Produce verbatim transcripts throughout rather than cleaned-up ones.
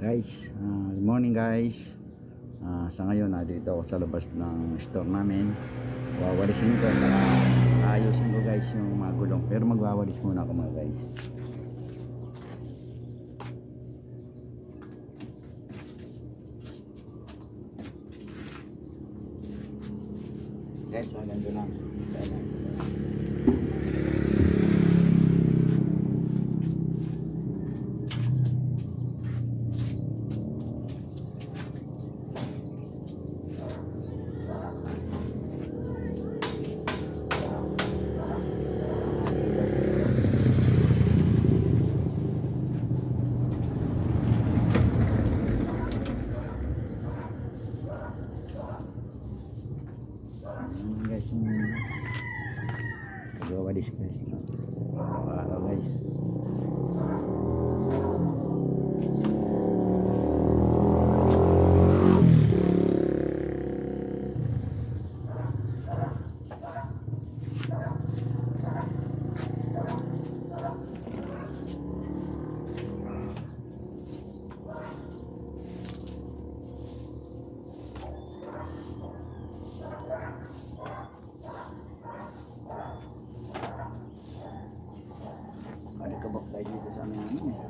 Guys, uh, good morning guys. Uh, sa ngayon, uh, dito ako sa labas ng store namin. Wawalisin ko para ayusin ko guys yung mga gulong. Pero magwawalis muna ako mga guys. Guys, hanggang doon lang. Guys, magwawalis guys. Araw guys. Kabak tayo dito sa amin namin eh.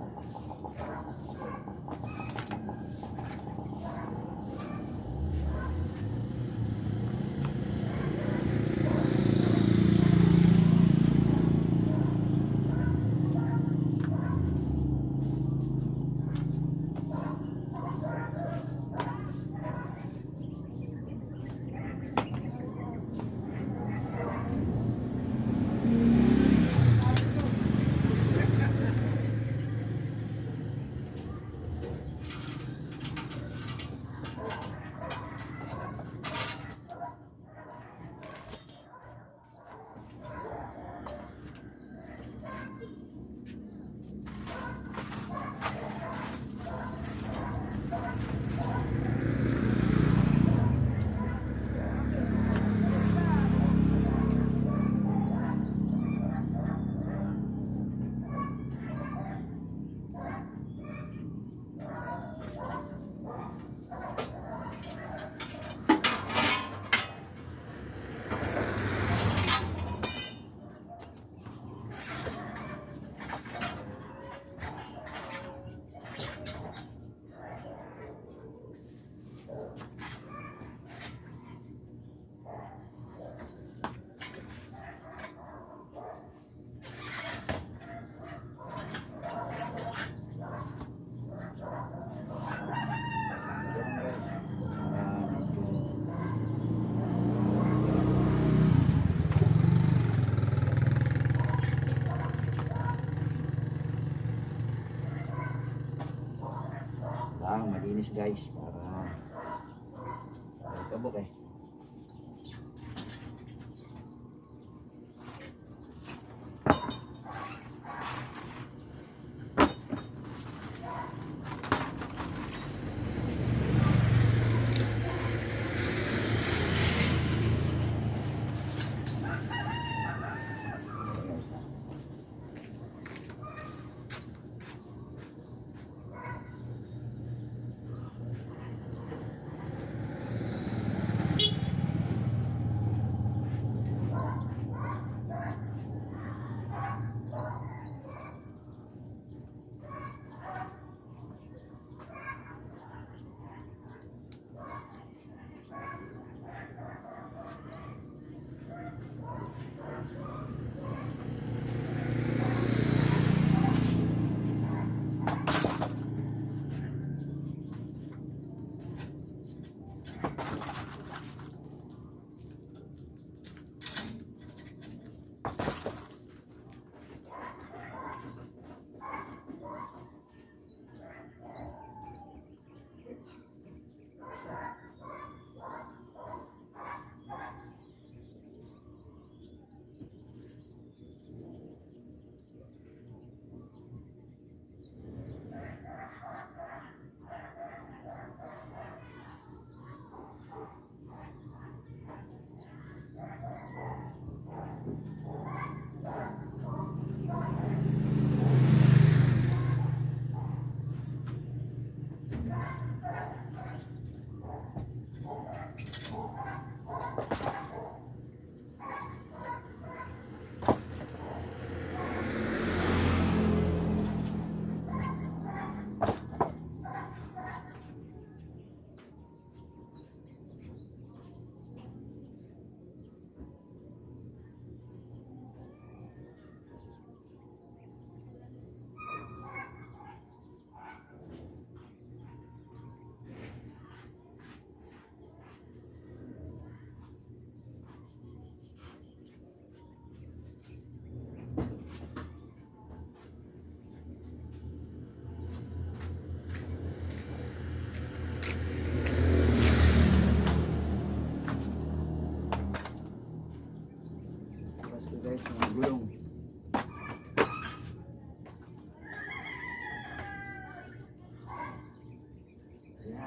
Lang, malinis guys para para kabok eh.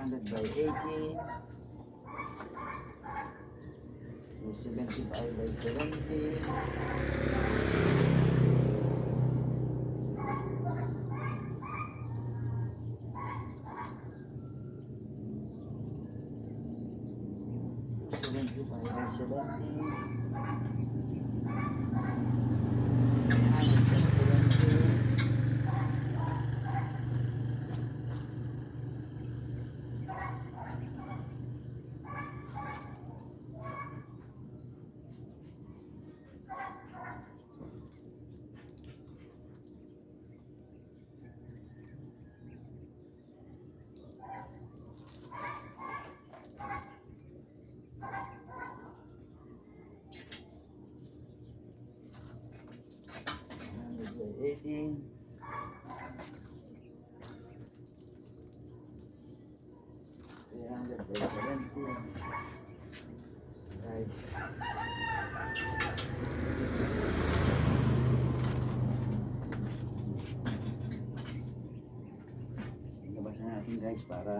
hundred by eighty. two seventy-five by seventy. seventy-five by seventy. eighteen. three hundred by seventy. Guys. Ilabas na natin guys para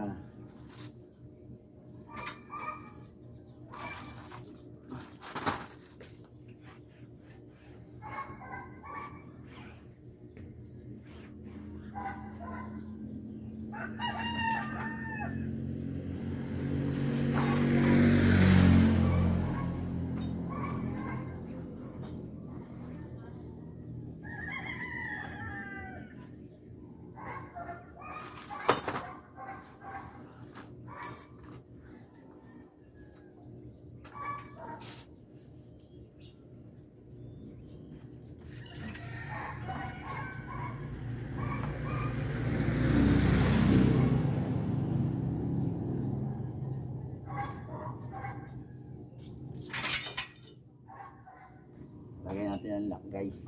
lagyan natin ang lock guys.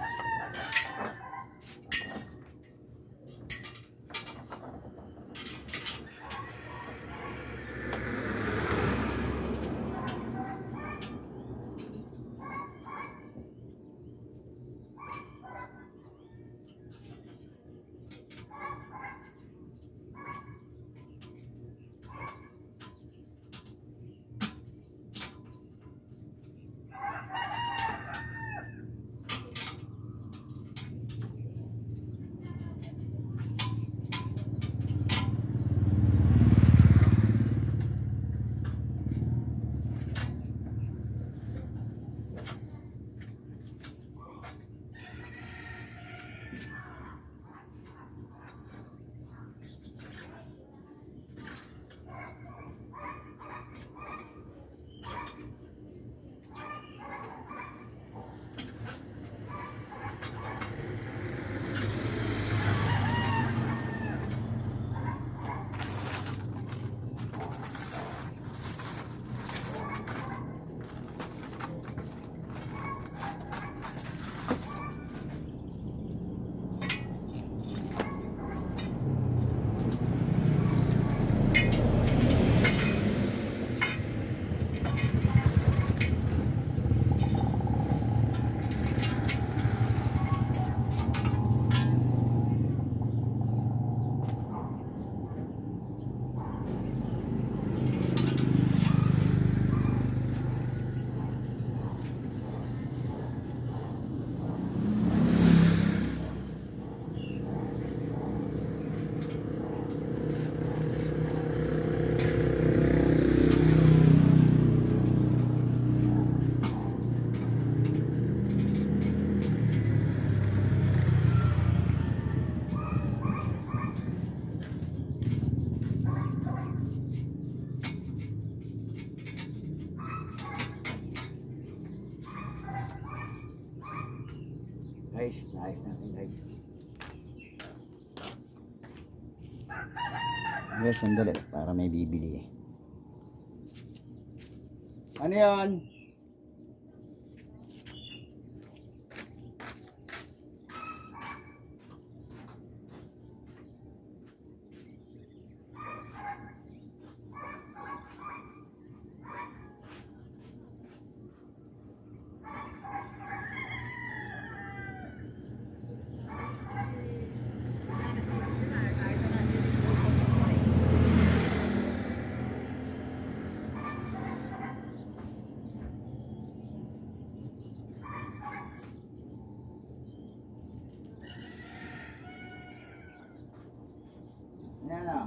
Guys, naayos natin guys. Guys, sandali para may bibili. Ano yan? Yan na.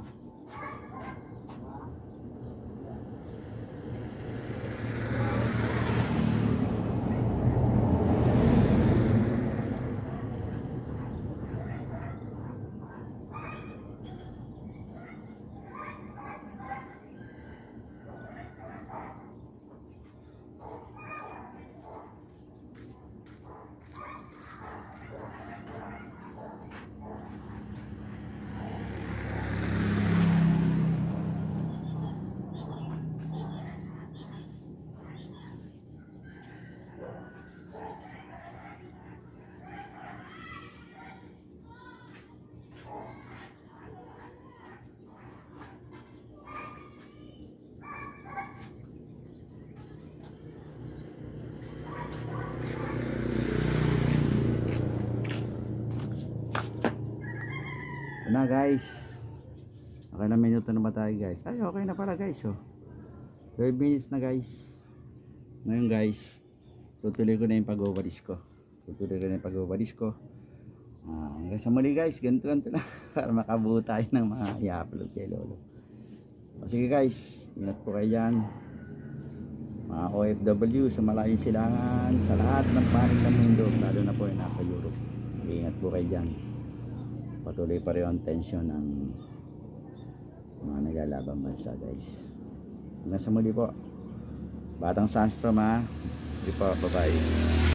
Na guys, okay na, minuto na ba tayo guys? Ay okay na pala guys, oh twelve minutes na guys. Ngayon guys, tutuloy ko na yung pag-overis ko tutuloy ko na yung pag-overis ko ah, hanggang sa muli guys, ganito ganito na para makabuo tayo ng mga i-upload kay Lolo. O sige guys, ingat po kayo dyan mga O F W sa malayong silangan, sa lahat ng panig ng mundo, lalo na po yung nasa Europe. Ingat po kayo dyan. Patuloy pa rin ang tensyon ng mga naglalabang bansa guys. Hanggang sa muli po, Batang Sandstorm ha. Hindi po, bye bye.